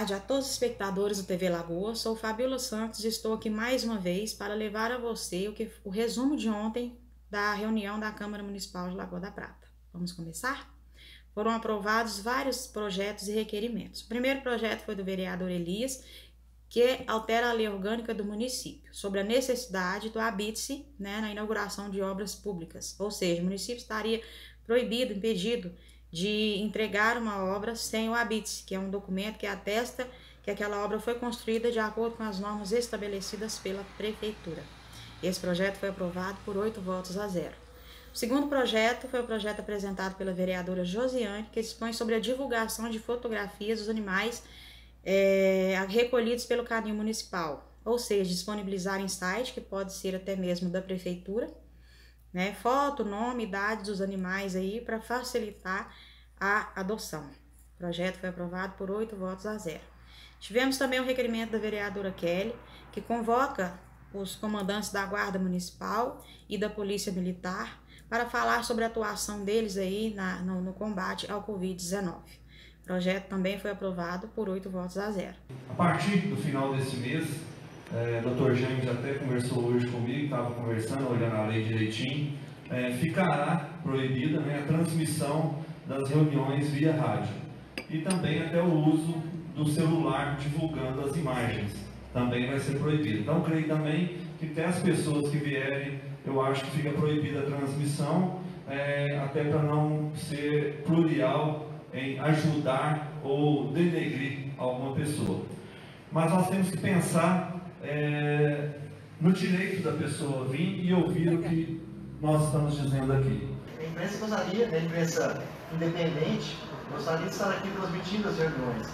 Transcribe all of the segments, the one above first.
tarde a todos os espectadores do TV Lagoa. Sou Fabíola Santos e estou aqui mais uma vez para levar a você o resumo de ontem da reunião da Câmara Municipal de Lagoa da Prata. Vamos começar? Foram aprovados vários projetos e requerimentos. O primeiro projeto foi do vereador Elias, que altera a lei orgânica do município sobre a necessidade do habite-se, na inauguração de obras públicas. Ou seja, o município estaria proibido, impedido de entregar uma obra sem o habite-se, que é um documento que atesta que aquela obra foi construída de acordo com as normas estabelecidas pela prefeitura. Esse projeto foi aprovado por 8 votos a 0. O segundo projeto foi o projeto apresentado pela vereadora Josiane, que dispõe sobre a divulgação de fotografias dos animais recolhidos pelo Canil Municipal, ou seja, disponibilizar em site, que pode ser até mesmo da prefeitura, foto, nome, idade dos animais aí para facilitar a adoção. O projeto foi aprovado por 8 votos a 0. Tivemos também o requerimento da vereadora Kelly, que convoca os comandantes da Guarda Municipal e da Polícia Militar para falar sobre a atuação deles aí no combate ao Covid-19. O projeto também foi aprovado por 8 votos a 0. A partir do final desse mês, o Dr. James até conversou hoje comigo, estava conversando, olhando a lei direitinho, ficará proibida a transmissão das reuniões via rádio e também até o uso do celular divulgando as imagens, também vai ser proibido. Então, creio também que até as pessoas que vierem, eu acho que fica proibida a transmissão, até para não ser plural em ajudar ou denegrir alguma pessoa. Mas nós temos que pensar no direito da pessoa vir e ouvir o que nós estamos dizendo aqui. A imprensa gostaria, a imprensa independente, gostaria de estar aqui transmitindo as reuniões.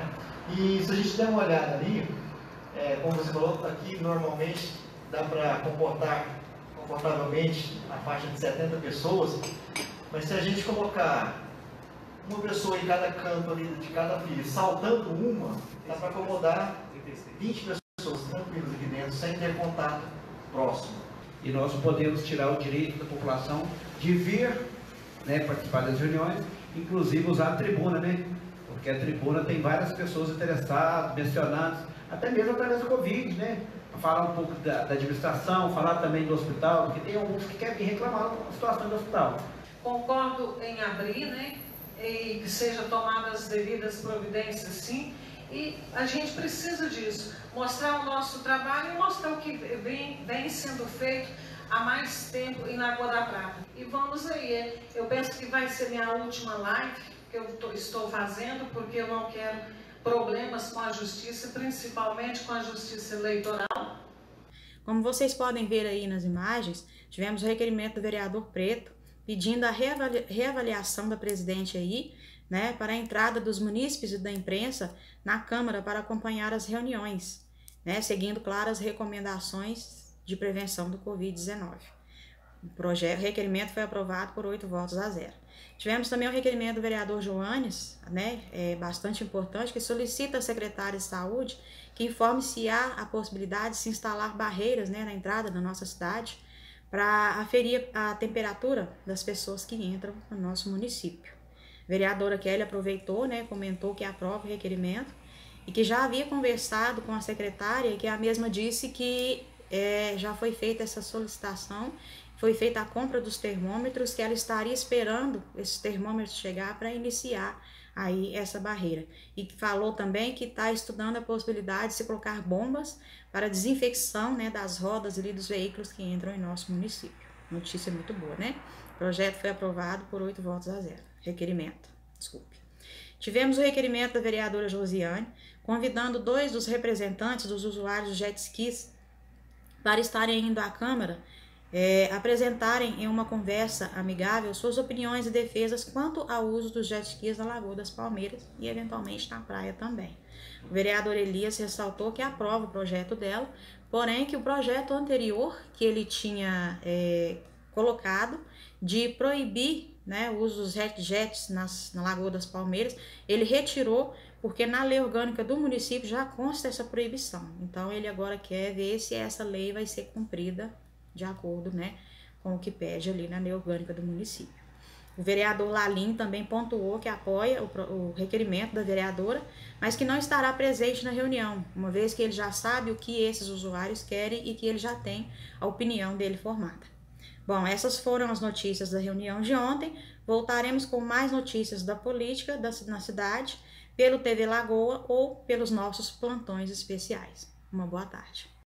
E se a gente der uma olhada ali, como você falou, aqui normalmente dá para comportar confortavelmente a faixa de 70 pessoas, mas se a gente colocar uma pessoa em cada canto ali, de cada fila, saltando uma, dá para acomodar 20 pessoas tranquilas aqui dentro, sem ter contato próximo. E nós podemos tirar o direito da população de vir participar das reuniões, inclusive usar a tribuna, porque a tribuna tem várias pessoas interessadas, mencionadas, até mesmo através do Covid, para falar um pouco da administração, falar também do hospital, porque tem alguns que querem reclamar da situação do hospital. Concordo em abrir, e que sejam tomadas as devidas providências, sim, e a gente precisa disso, mostrar o nosso trabalho e mostrar o que vem sendo feito há mais tempo em Lagoa da Prata. E vamos aí, eu penso que vai ser minha última live que eu estou fazendo, porque eu não quero problemas com a justiça, principalmente com a justiça eleitoral. Como vocês podem ver aí nas imagens, tivemos o requerimento do vereador Preto, pedindo a reavaliação da presidente aí, para a entrada dos munícipes e da imprensa na Câmara para acompanhar as reuniões, seguindo, claro, as recomendações de prevenção do Covid-19. O requerimento foi aprovado por 8 votos a 0. Tivemos também o requerimento do vereador Joanes, bastante importante, que solicita à secretária de Saúde que informe se há a possibilidade de se instalar barreiras na entrada da nossa cidade para aferir a temperatura das pessoas que entram no nosso município. A vereadora Kelly aproveitou, comentou que aprova o requerimento e que já havia conversado com a secretária e que a mesma disse que já foi feita essa solicitação, foi feita a compra dos termômetros, que ela estaria esperando esses termômetros chegar para iniciar aí essa barreira. E falou também que está estudando a possibilidade de se colocar bombas para desinfecção das rodas ali dos veículos que entram em nosso município. Notícia muito boa, O projeto foi aprovado por 8 votos a 0. Tivemos o requerimento da vereadora Josiane, convidando 2 dos representantes dos usuários de jet skis para estarem indo à Câmara, apresentarem em uma conversa amigável suas opiniões e defesas quanto ao uso dos jet skis na Lagoa das Palmeiras e eventualmente na praia também. O vereador Elias ressaltou que aprova o projeto dela, porém que o projeto anterior que ele tinha colocado de proibir o uso dos jets na Lagoa das Palmeiras, ele retirou porque na lei orgânica do município já consta essa proibição. Então ele agora quer ver se essa lei vai ser cumprida de acordo com o que pede ali na lei orgânica do município. O vereador Lalim também pontuou que apoia o requerimento da vereadora, mas que não estará presente na reunião, uma vez que ele já sabe o que esses usuários querem e que ele já tem a opinião dele formada. Bom, essas foram as notícias da reunião de ontem. Voltaremos com mais notícias da política na cidade, pelo TV Lagoa ou pelos nossos plantões especiais. Uma boa tarde.